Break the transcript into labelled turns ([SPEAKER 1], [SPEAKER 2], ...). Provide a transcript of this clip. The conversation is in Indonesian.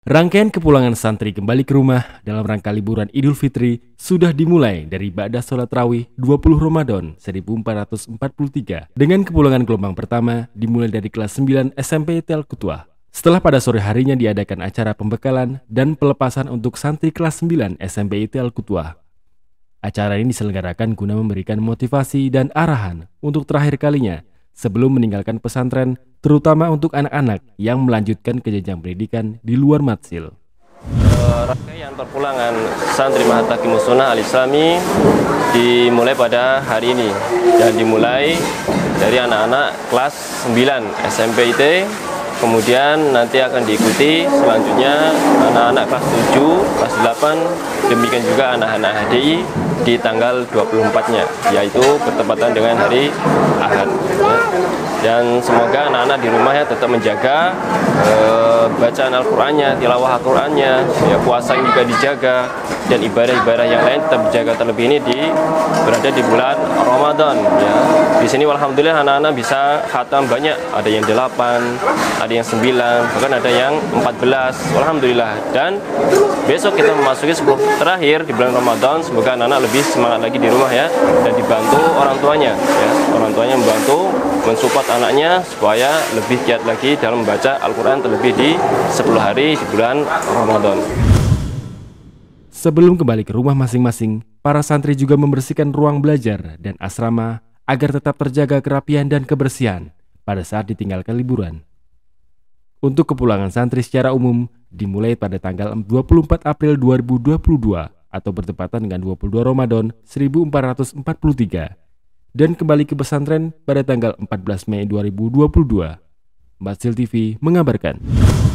[SPEAKER 1] Rangkaian kepulangan santri kembali ke rumah dalam rangka liburan Idul Fitri sudah dimulai dari ba'da sholat rawih 20 Ramadan 1443 dengan kepulangan gelombang pertama dimulai dari kelas 9 SMP Tel Kutuah. Setelah pada sore harinya diadakan acara pembekalan dan pelepasan untuk santri kelas 9 SMP Tel Kutuah. Acara ini diselenggarakan guna memberikan motivasi dan arahan untuk terakhir kalinya sebelum meninggalkan pesantren, terutama untuk anak-anak yang melanjutkan ke jenjang pendidikan di luar Matsil.
[SPEAKER 2] Rangkaian perpulangan santri Mahathaqimus Sunnah Al-Islami dimulai pada hari ini dan dimulai dari anak-anak kelas 9 SMP IT, kemudian nanti akan diikuti selanjutnya anak-anak kelas 7, kelas 8, demikian juga anak-anak HDI di tanggal 24-nya, yaitu bertepatan dengan hari Ahad. Dan semoga anak-anak di rumahnya tetap menjaga bacaan Al-Qur'annya, tilawah Al-Qur'annya, ya, puasa juga dijaga, dan ibadah-ibadah yang lain tetap dijaga. Terlebih ini berada di bulan Ramadan. Ya. Di sini alhamdulillah anak-anak bisa khatam banyak, ada yang 8, ada yang 9, bahkan ada yang 14. Alhamdulillah. Dan besok kita memasuki 10 terakhir di bulan Ramadan. Semoga anak-anak lebih semangat lagi di rumah ya, dan dibantu orang tuanya. Ya. Orang tuanya membantu mensupport anaknya supaya lebih giat lagi dalam membaca Al-Quran terlebih di 10 hari di bulan Ramadan.
[SPEAKER 1] Sebelum kembali ke rumah masing-masing, para santri juga membersihkan ruang belajar dan asrama agar tetap terjaga kerapian dan kebersihan pada saat ditinggalkan liburan. Untuk kepulangan santri secara umum dimulai pada tanggal 24 April 2022 atau bertepatan dengan 22 Ramadan 1443 dan kembali ke pesantren pada tanggal 14 Mei 2022. Matsil TV mengabarkan.